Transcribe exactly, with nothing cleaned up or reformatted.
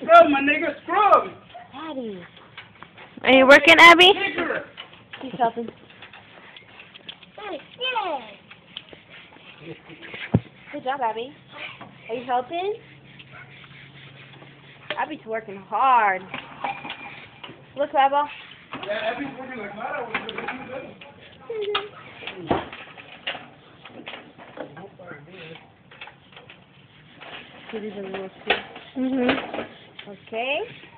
Scrub, my nigga, scrub. Daddy. Are you working, Abby? Nigger. He's helping. Good job, Abby. Are you helping? Abby's working hard. Look, Baba. Yeah, Abby's working like mad. I was Mhm. Okay.